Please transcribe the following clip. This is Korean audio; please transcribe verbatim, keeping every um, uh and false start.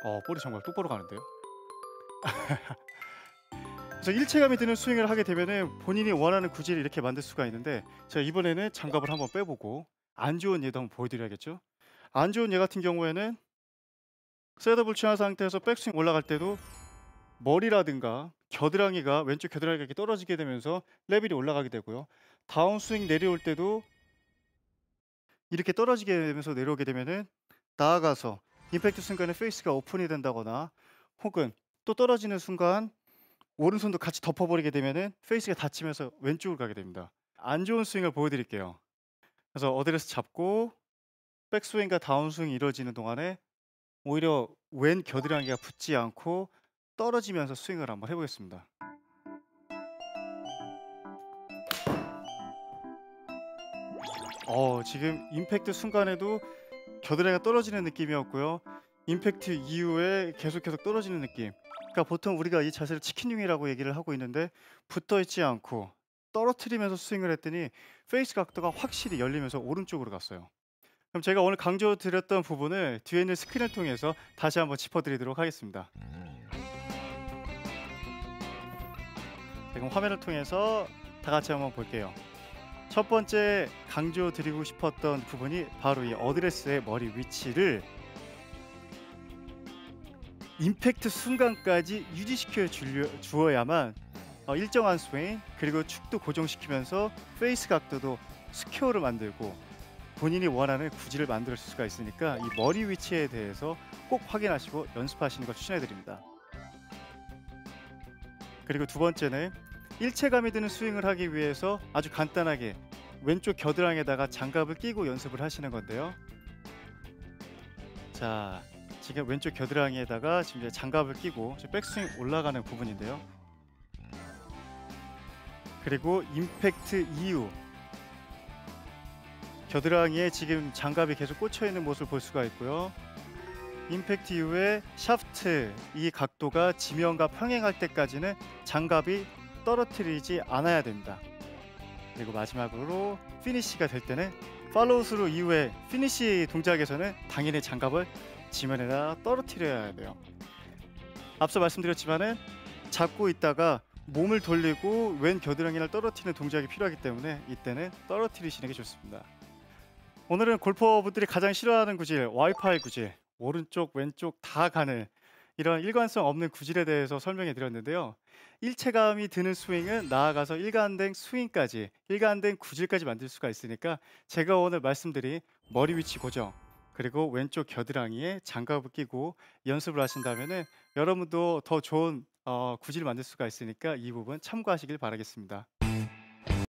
어 볼이 정말 똑바로 가는데요. 그래서 일체감이 드는 스윙을 하게 되면은 본인이 원하는 구질을 이렇게 만들 수가 있는데 제가 이번에는 장갑을 한번 빼보고 안 좋은 예도 한번 보여드려야겠죠. 안 좋은 예 같은 경우에는 셋업을 취한 상태에서 백스윙 올라갈 때도 머리라든가 겨드랑이가 왼쪽 겨드랑이가 이렇게 떨어지게 되면서 레벨이 올라가게 되고요. 다운스윙 내려올 때도 이렇게 떨어지게 되면서 내려오게 되면은 나아가서 임팩트 순간에 페이스가 오픈이 된다거나 혹은 또 떨어지는 순간 오른손도 같이 덮어버리게 되면은 페이스가 닫히면서 왼쪽으로 가게 됩니다. 안 좋은 스윙을 보여드릴게요. 그래서 어드레스 잡고 백스윙과 다운스윙이 이루어지는 동안에 오히려 왼 겨드랑이가 붙지 않고 떨어지면서 스윙을 한번 해보겠습니다. 어 지금 임팩트 순간에도 겨드랑이가 떨어지는 느낌이었고요. 임팩트 이후에 계속 계속 떨어지는 느낌. 그러니까 보통 우리가 이 자세를 치킨윙이라고 얘기를 하고 있는데 붙어 있지 않고 떨어뜨리면서 스윙을 했더니 페이스 각도가 확실히 열리면서 오른쪽으로 갔어요. 그럼 제가 오늘 강조드렸던 부분을 뒤에 있는 스크린을 통해서 다시 한번 짚어드리도록 하겠습니다. 지금 화면을 통해서 다 같이 한번 볼게요. 첫 번째 강조드리고 싶었던 부분이 바로 이 어드레스의 머리 위치를 임팩트 순간까지 유지시켜 줄려, 주어야만 어, 일정한 스윙 그리고 축도 고정시키면서 페이스 각도도 스퀘어를 만들고 본인이 원하는 구질을 만들 수가 있으니까 이 머리 위치에 대해서 꼭 확인하시고 연습하시는 걸 추천해 드립니다. 그리고 두 번째는 일체감이 드는 스윙을 하기 위해서 아주 간단하게 왼쪽 겨드랑이에다가 장갑을 끼고 연습을 하시는 건데요. 자, 지금 왼쪽 겨드랑이에다가 지금 이제 장갑을 끼고 백스윙 올라가는 부분인데요. 그리고 임팩트 이후 겨드랑이에 지금 장갑이 계속 꽂혀 있는 모습을 볼 수가 있고요. 임팩트 이후에 샤프트 이 각도가 지면과 평행할 때까지는 장갑이 떨어뜨리지 않아야 됩니다. 그리고 마지막으로 피니시가 될 때는 팔로우 스루 이후에 피니시 동작에서는 당연히 장갑을 지면에다 떨어뜨려야 돼요. 앞서 말씀드렸지만은 잡고 있다가 몸을 돌리고 왼 겨드랑이를 떨어뜨리는 동작이 필요하기 때문에 이때는 떨어뜨리시는 게 좋습니다. 오늘은 골퍼분들이 가장 싫어하는 구질, 와이파이 구질, 오른쪽 왼쪽 다 가는 이런 일관성 없는 구질에 대해서 설명해 드렸는데요. 일체감이 드는 스윙은 나아가서 일관된 스윙까지, 일관된 구질까지 만들 수가 있으니까 제가 오늘 말씀드린 머리 위치 고정 그리고 왼쪽 겨드랑이에 장갑을 끼고 연습을 하신다면은 여러분도 더 좋은 어, 구질을 만들 수가 있으니까 이 부분 참고하시길 바라겠습니다.